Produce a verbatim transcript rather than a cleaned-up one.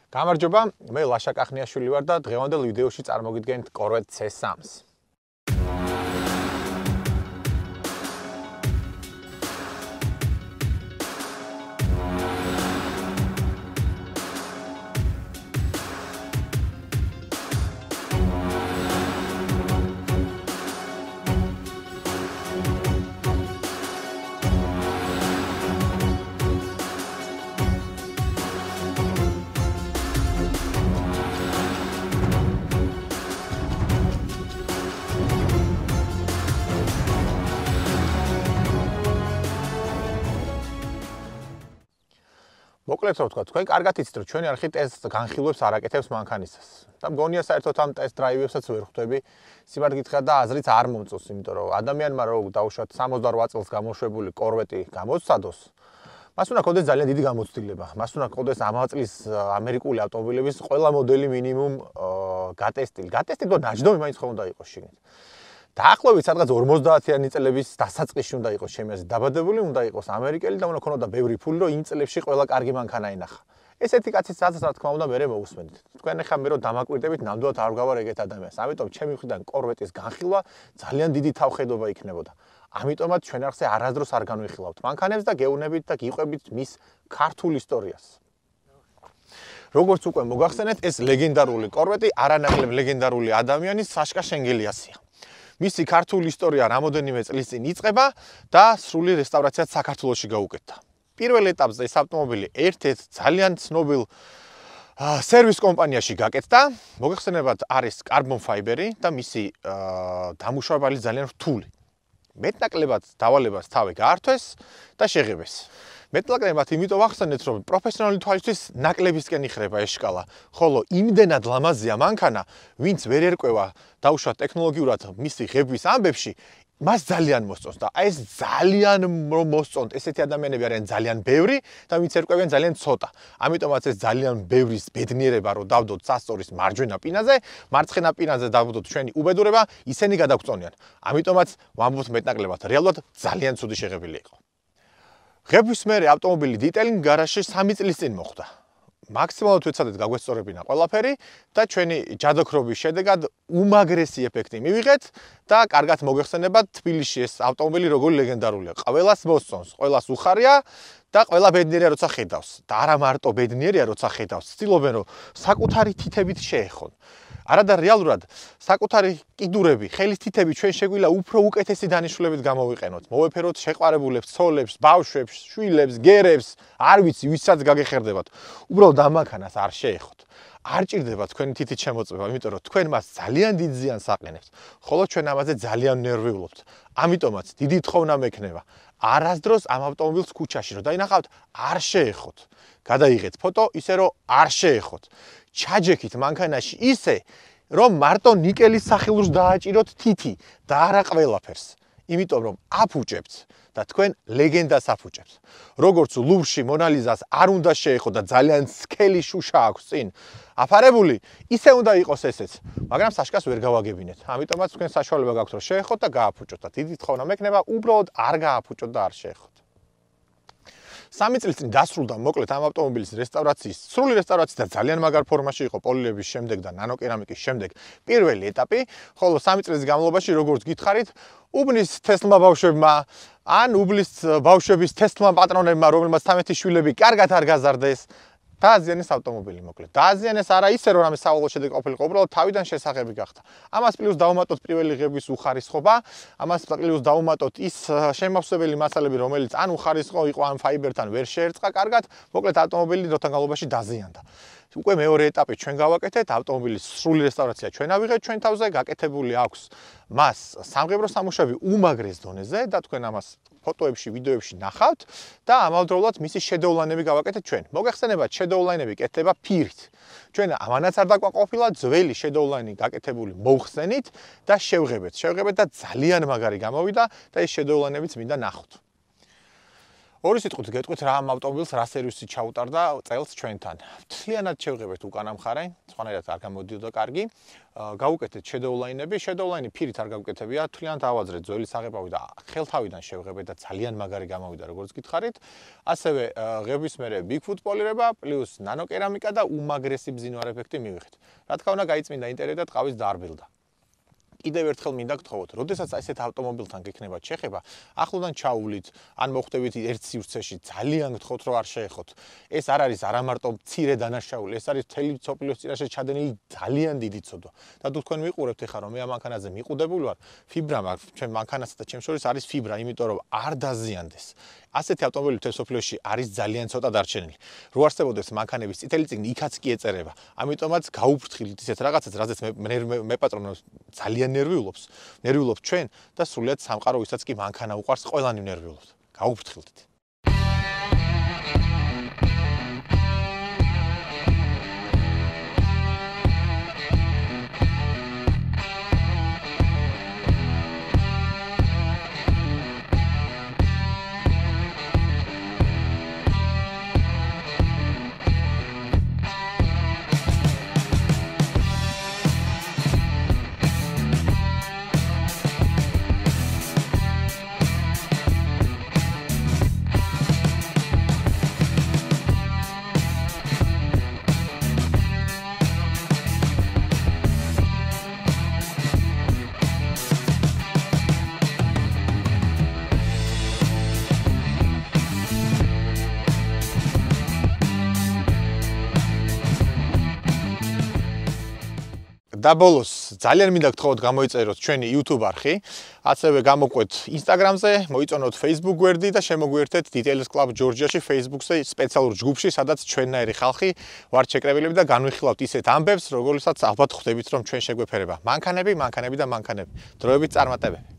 გამარჯობა, მე ლაშა კახნიაშვილი ვარ და დღევანდელ ვიდეოში წარმოგიდგენთ Corvette C თრის. მოკლედ რო ვთქვა, თქვენ კარგად იცით, რომ ჩვენი არხი ტესტ განხილვებს არ აკეთებს მანქანისას. და მგონია საერთოდ ამ ტესტ დრაივებსაც ვერ ხვდები. სიმართლე და აზრიც არ მომწონს, იმიტომ რომ ადამიანმა რო დაუშვათ სამოცდარვა წელს გამოშვებული Corvette გამოცადოს, მას უნდა ქონდეს ძალიან დიდი გამოცდილება. მას უნდა ქონდეს ამავე წლის ამერიკული ავტომობილების ყველა მოდელი მინიმუმ გატესტილი. გატესტილი და ნაჯდომი მაინც ხომ უნდა იყოს შიგნით. დაახლოებით სადღაც ორმოცდაათიანი წლების დასაწყისში უნდა იყოს ჩემი აზრით დაბადებული, უნდა იყოს ამერიკელი და უნდა ქონოდა ბევრი ფული, რომ იმ წლებში ყველა კარგი მანქანა ენახა. ესეთი კაცის სადაც რა თქმა უნდა მე მოვუსმენთ. თქვენ ახლა მე რომ დამაკვირდებით, ნამდვილად არ გავარ ეგეთ ადამიანს. ამიტომ ჩემი მხრიდან Corvette-ის განხილვა ძალიან დიდი თავხედობა იქნებოდა. ამიტომაც ჩვენ არხზე არასდროს არ განვიხილავთ მანქანებს და გეუბნებით და გიყვებით მის ქართულ ისტორიას. როგორც უკვე მოგახსენეთ, ეს ლეგენდარული Corvette არანაკლებ ლეგენდარული ადამიანის საშკა შენგელიასია. მისი ქართული ისტორია რამოდენიმე წლის წინ იწყება და სრული რესტავრაციაც საქართველოში გაუკეთდა. პირველ ეტაპზე ეს ავტომობილი ერთ-ერთ ძალიან ცნობილ სერვის კომპანიაში გაკეთდა. მოგეხსენებათ, არის კარბონფაიბერი და მისი დამუშავებელი ძალიან რთული. მეტნაკლებად დავალებას თავი გაართვეს და შეღებეს. მეტნაკლებად იმიტომ ახსენეთ, რომ პროფესიონალი თვალისთვის ნაკლებისკენ იხრება ეს შკალა, ხოლო იმდენად ლამაზია მანქანა, ვინც ვერ ერკვევა დაუშვათ ტექნოლოგიურად მისი ღებვის ამბებში, მას ძალიან მოსწონს და ეს ძალიან მოსწონთ. ესეთი ადამიანები არიან ძალიან ბევრი და ვინც ერკვევიან ძალიან ცოტა. ამიტომაც ეს ძალიან ბევრის ბედნიერება, რომ დავდოთ სასწორის მარჯვენა პინაზე, მარცხენა პინაზე დავდოთ ჩვენი უბედურება, ისინი გადაგწონიან. ამიტომაც ვამბობთ მეტნაკლებად, რეალურად ძალიან ცუდი შეღებილი იყო. ღებვის მერე ავტომობილი დიტეილინგ გარაჟში სამი წლის წინ მოხდა. მაქსიმალურად ვეცადეთ გაგვესწორებინა ყველაფერი და ჩვენი ჯადოქრობის შედეგად უმაგრესი ეფექტი მივიღეთ და კარგად მოგეხსენებათ, თბილისში ეს ავტომობილი როგორი ლეგენდარულია. ყველას მოსწონს, ყველას უხარია და ყველა ბედნიერია როცა ხედავს. და არა მარტო ბედნიერია როცა ხედავს, ცდილობენ რომ საკუთარი თითებით შეეხონ. არადა რეალურად საკუთარი კიდურები, ხელის თითები ჩვენ შეგვიძლია უფრო უკეთესი დანიშნულებით გამოვიყენოთ. მოვეფეროთ შეყვარებულებს, ცოლებს, ბავშვებს, შვილებს, გერებს, არ ვიცი, ვისაც გაგეხერდებათ. უბრალოდ ამ მანქანას არ შეეხოთ. არ ჭირდება თქვენი თითით შემოწმება, იმიტომ რომ თქვენ მას ძალიან დიდ ზიანს აყენებთ, ხოლო ჩვენ ამაზე ძალიან ნერვიულობთ. ამიტომაც დიდი თხოვნა მექნება, არასდროს ამ ავტომობილს ქუჩაში რომ დაინახავთ, არ შეეხოთ. გადაიღეთ ფოტო, ისე რომ არ შეეხოთ. ჩაჯექით მანქანაში ისე, რომ მარტო ნიკელის სახელურს დააჭიროთ თითი და არა ყველაფერს. იმიტომ რომ აფუჭებთ და თქვენ ლეგენდას აფუჭებთ. როგორც ლუვრში მონალიზას არ უნდა შეეხო და ძალიან სქელი შუშა აქვს წინ აფარებული, ისე უნდა იყოს ესეც, მაგრამ საშკას ვერ გავაგებინეთ. ამიტომაც თქვენ საშუალება გაქვთ რომ შეეხოთ და გააფუჭოთ და დიდი თხოვნა მექნება, უბრალოდ არ გააფუჭოთ და არ შეეხოთ. სამი წლის წინ დასრულდა მოკლედ ამ ავტომობილის რესტავრაციის, სრული რესტავრაციის და ძალიან მაგარ ფორმაში იყო პოლირების შემდეგ და ნანოკერამიკის შემდეგ პირველი ეტაპი, ხოლო სამი წლის განმავლობაში როგორც გითხარით, უბნის თესლმა ბავშვებმა, ან უბნის ბავშვების თესლმა პატრონებმა, რომელმაც თამეთი შვილები კარგად არ გაზარდეს, დააზიანეს ავტომობილი მოკლედ. დააზიანეს არა ისე რომ ამის სავალო შედეგი ყოფილიყო, უბრალოდ თავიდან შესახები გახდა. ამას პლუს დავუმატოთ პირველი ღებვის უხარისხობა, ამას პლუს დავუმატოთ ის შემავსებელი მასალები, რომელიც ან უხარისხო იყო, ან ფაიბერთან ვერ შეერწყა კარგად, მოკლედ ავტომობილი დროთა განმავლობაში დაზიანდა. უკვე მეორე ეტაპი ჩვენ გავაკეთეთ, ავტომობილის სრული რესტავრაცია ჩვენ ავიღეთ ჩვენ თავზე, გაკეთებული აქვს მას სამღებრო სამუშაოები უმაგრეს დონეზე და თქვენ ამას ფოტოებში, ვიდეოებში ნახავთ და ამავდროულად მისი შედეულანები გავაკეთეთ ჩვენ. მოგეხსენებათ, შედეულანები კეთდება ფირით. ჩვენ ამანაც არ დაკვაყოფილა, ძველი შედეულანი გაკეთებული მოვხსენით და შევღებეთ. შევღებეთ და ძალიან მაგარი გამოვიდა და ეს შედეულანებიც მინდა ნახოთ. ორი სიტყვით გეტყვით რა ამ ავტომობილს რა სერვისი ჩაუტარდა წელს ჩვენთან. მთლიანად შევღებეთ უკანა მხარე, სხვანაირად არ გამოდიოდა კარგი. გავუკეთეთ შედოულაინები, შედოულაინი ფირით არ გავუკეთებია, მთლიანად ავაძრეთ ძველი საღებავი და ხელთავიდან შევღებეთ და ძალიან მაგარი გამოვიდა, როგორც გითხარით. ასევე ღების მერე BIGFOOT პოლირება, პლუს ნანოკერამიკა და უმაგრესი მძინვარ ეფექტი მივიღეთ. რა თქმა უნდა, გაიწმინდა ინტერიერი და ტყავის დაარბილდა. კიდევ ერთხელ მინდა გთხოვოთ, როდესაც ესეთ ავტომობილთან გექნებათ შეხება, ახლოდან ჩაუვლით, ან მოხვდებით ერთ სივრცეში, ძალიან გთხოვთ, რომ არ შეეხოთ. ეს არ არის არა მარტო მცირე დანაშაული, ეს არის მთელი მსოფლიოს წინაშე ჩადენილი ძალიან დიდი ცოდვა. და თუ თქვენ მიყურებთ ეხლა, რომ მე ამ მანქანაზე მიყუდებული ვარ, ფიბრა მაქვს, ჩვენ მანქანასა და ჩემს შორის არის ფიბრა, იმიტომ რომ არ დაზიანდეს. ასეთი ავტომობილი მთელ მსოფლიოში არის ძალიან ცოტა დარჩენილი. რო არსებობდეს მანქანების წითელი წიგნი, იქაც კი ეწერება. ამიტომაც გაუფრთხილდით ისეთ რაღაცას, რაზეც მე მეპატრონებს ძალიან ნერვიულობს, ნერვიულობს ჩვენ და სრულიად სამყარო, ვისაც კი მანქანა უყვარს, ყველანი ნერვიულობთ. გაუფრთხილდით. და ბოლოს ძალიან მინდა გთხოვოთ გამოიწეროთ ჩვენი YouTube არხი, ასევე გამოყვეთ Instagram-ზე, მოიწონოთ Facebook გვერდი და შემოგვიერთეთ Details Club Georgia-ში Facebook-ზე სპეციალურ ჯგუფში, სადაც ჩვენნაირი ხალხი ვართ შეკრებილები და განვიხილავთ ისეთ ამბებს, როგორიცაც ალბათ ხვდებით, რომ ჩვენ შეგვეფერება. მანქანები, მანქანები და მანქანები. დროებით წარმატებები.